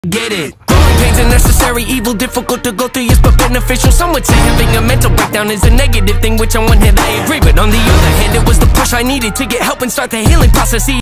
Get it? Growing pains are necessary, evil, difficult to go through, yes, but beneficial. Some would say having a mental breakdown is a negative thing, which on one hand I agree, but on the other hand, it was the push I needed to get help and start the healing process.